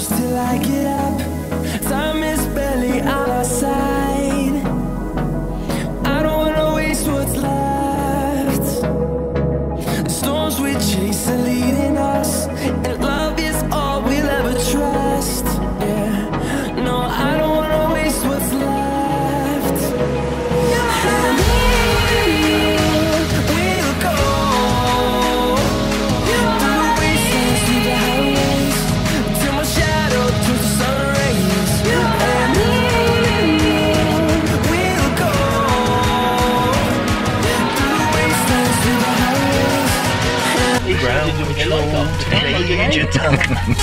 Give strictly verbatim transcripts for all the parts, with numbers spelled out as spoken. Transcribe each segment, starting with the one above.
close till I get up. Time is barely on our side. I don't wanna waste what's left. The storms we chase are leading us, and love is all we'll ever trust. Yeah, no, I don't wanna waste what's left. And we'll go through the wastelands, through the highways, till my shadow turns to sun rays. And we'll go through the wastelands, through the highways. Ground control, change your tongue.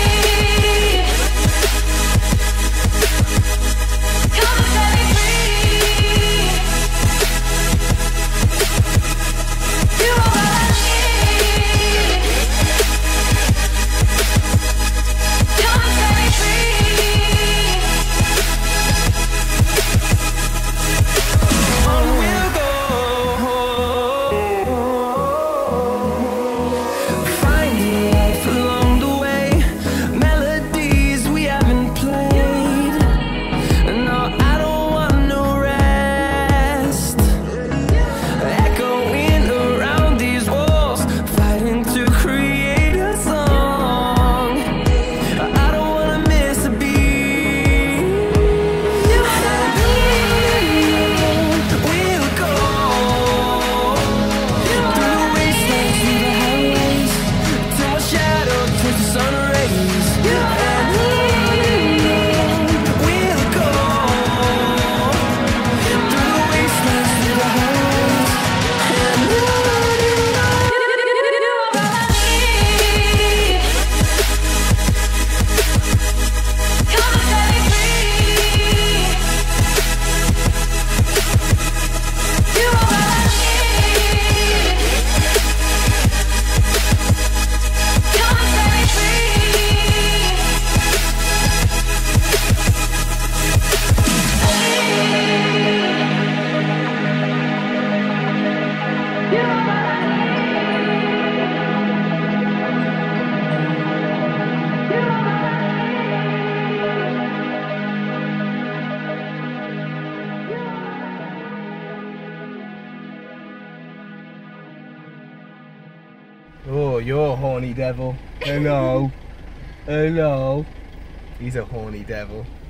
Oh, you're a horny devil. Hello. Hello. He's a horny devil.